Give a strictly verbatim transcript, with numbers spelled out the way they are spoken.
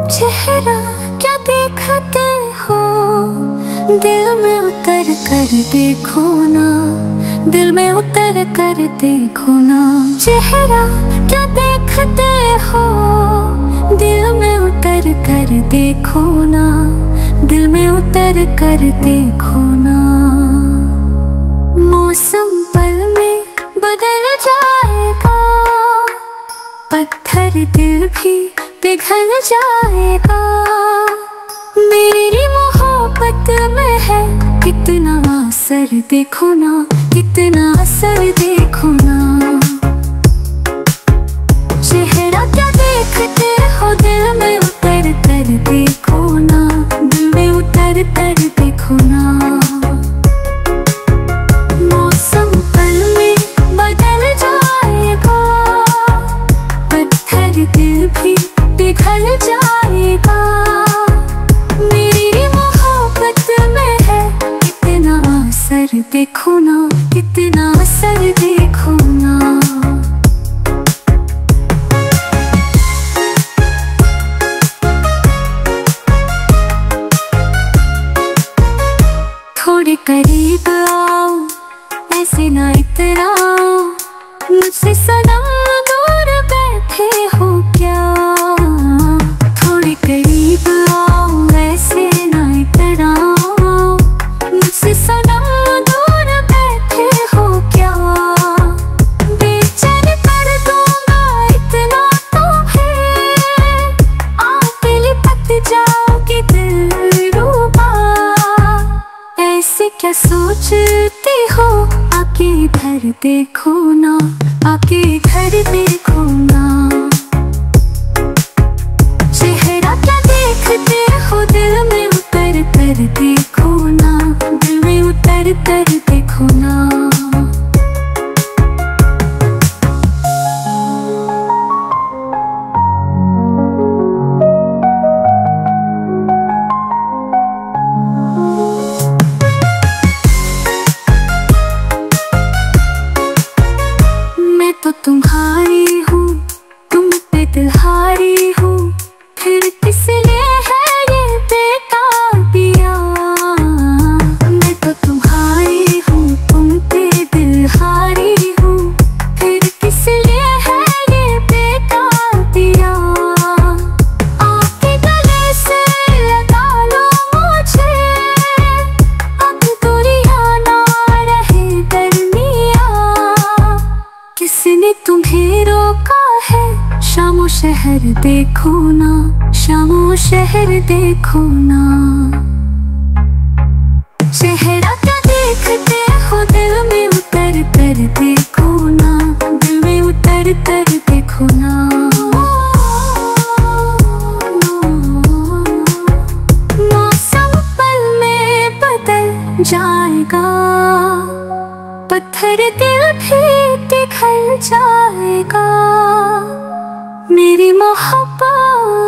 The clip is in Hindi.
चेहरा क्या देखते हो, दिल में उतर कर देखो ना, दिल में उतर कर देखो ना। चेहरा क्या देखते हो, दिल में उतर कर देखो ना, दिल में उतर कर देखो ना। मौसम पल में बदल जाएगा, पत्थर दिल भी पिघल जाएगा। मेरी मोहब्बत में है कितना असर देखो ना, कितना असर देखो ना। चेहरा क्या देखते हो, दिल में उतर कर देखो ना, दिल में उतर कर देखो ना। मौसम पल में बदल जाएगा, पत्थर दिल भी पिघल जाएगा। मेरी मोहब्बत में है कितना असर देखो ना, कितना असर देखो ना। थोड़े करीब आओ, ऐसे ना इतराओ, मुझसे सनम दूर बैठे हो क्या। थोड़े करीब आओ, ऐसे ना इतराओ, मुझसे सनम दूर बैठे हो क्या। बेचैन कर दूंगा इतना तुम्हें, आप लिपट जाओगे दिलरुबा। ऐसे क्या सोचती हो, आके इधर देखो ना, आके इधर देखो ना। चेहरा क्या देखते हो, दिल में उतर कर देखो ना, दिल में उतर कर देखो ना। मैं तो तुम्हारी हूँ, तुम पे दिलहारी हूँ, फिर किस लिए है ये बेकार पिया। मैं तो तुम्हारी हूँ, तुम पे दिलहारी हूँ, फिर किस लिए है ये बेकार पिया। आपके गले से लगा लो मुझे, अब दूरियां ना रहे दरमिया। किसने तुम्हें रोका है, शामो शहर देखो ना, शामो शहर देखो ना। चेहरा क्या देखते हो, दिल में उतर कर देखो ना, दिल में उतर कर देखो ना। मौसम पल में बदल जाएगा, पत्थर दिल भी पिघल जाएगा। मेरी मोहब्बत